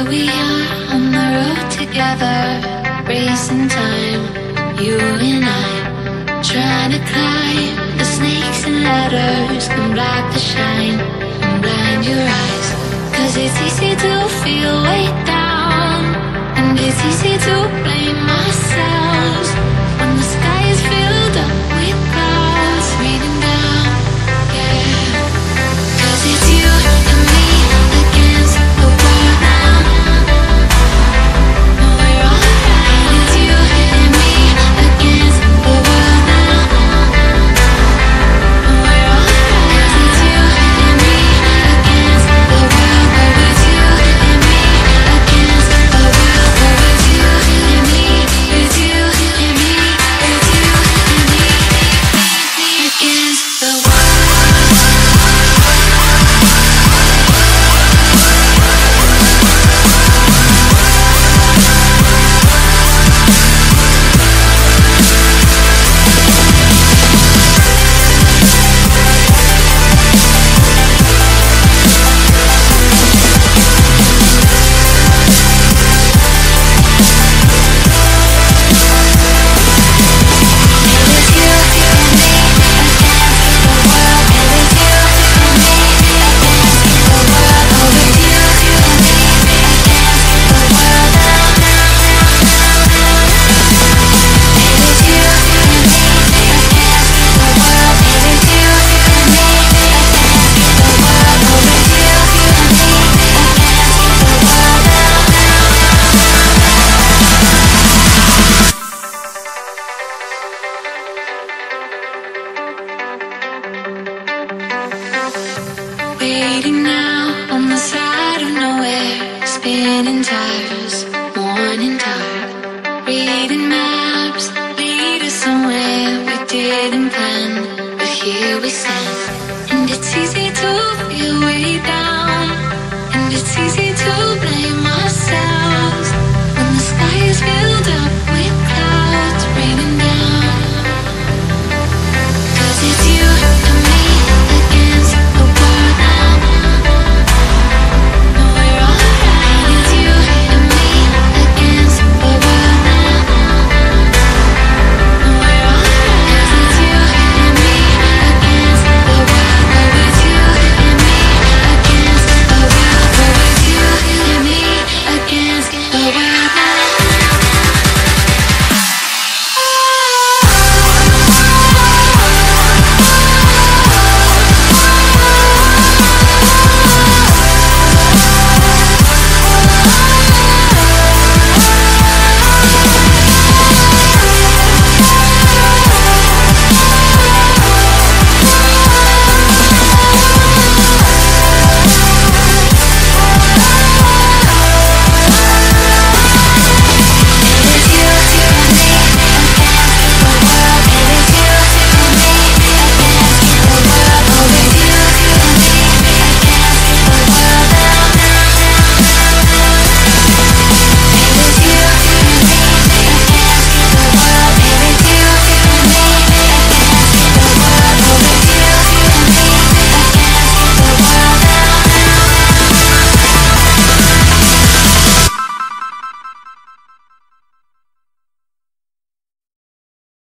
we are on the road together, racing time, you and I, trying to climb the snakes and ladders, can block the shine and blind your eyes. 'Cause it's easy to feel weighed down, and it's easy to blame ourselves when the sky is filled up with clouds raining down, yeah. 'Cause it's you and me against the world now. No, we're alright. It's you and me against the world now. No, we're alright. 'Cause it's you and me against the world. Oh, it's you and me against the world. Oh, it's you and me. It's you and me. It's you and me against the world. Waiting now on the side of nowhere, spinning tires, morning tide, reading maps, lead us somewhere we didn't plan, but here we stand. And it's easy to feel way down, and it's easy